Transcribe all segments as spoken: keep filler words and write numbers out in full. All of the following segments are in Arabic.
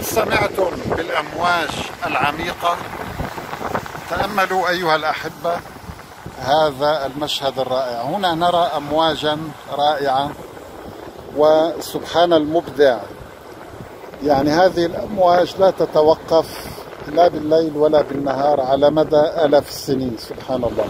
هل سمعتم بالأمواج العميقة؟ تأملوا أيها الأحبة هذا المشهد الرائع. هنا نرى أمواجا رائعة وسبحان المبدع، يعني هذه الأمواج لا تتوقف لا بالليل ولا بالنهار على مدى آلاف السنين. سبحان الله.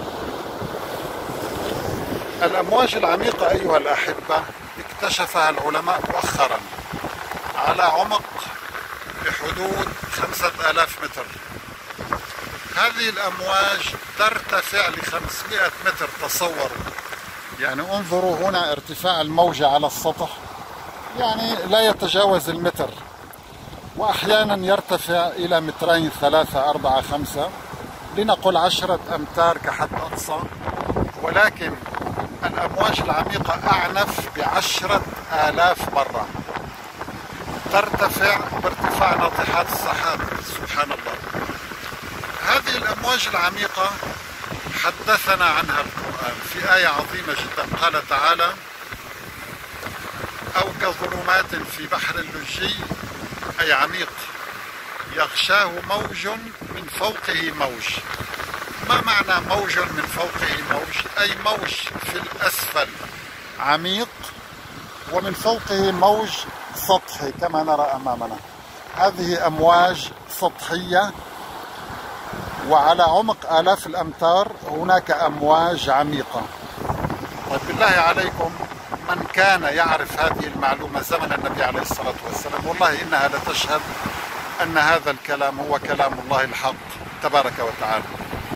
الأمواج العميقة أيها الأحبة اكتشفها العلماء مؤخرا على عمق بحدود خمسة آلاف متر. هذه الأمواج ترتفع لخمسمائة متر. تصوروا، يعني انظروا هنا ارتفاع الموجة على السطح يعني لا يتجاوز المتر، وأحيانا يرتفع إلى مترين ثلاثة أربعة خمسة، لنقل عشرة أمتار كحد أقصى. ولكن الأمواج العميقة أعنف بعشرة آلاف مرة، ترتفع بارتفاع ناطحات السحاب. سبحان الله. هذه الأمواج العميقة حدثنا عنها القرآن في آية عظيمة جدا. قال تعالى: أو كظلمات في بحر اللجي، أي عميق، يغشاه موج من فوقه موج. ما معنى موج من فوقه موج؟ أي موج في الأسفل عميق ومن فوقه موج سطحي كما نرى أمامنا. هذه أمواج سطحية، وعلى عمق آلاف الأمتار هناك أمواج عميقة. طيب بالله عليكم، من كان يعرف هذه المعلومة زمن النبي عليه الصلاة والسلام، والله إنها لتشهد أن هذا الكلام هو كلام الله الحق تبارك وتعالى.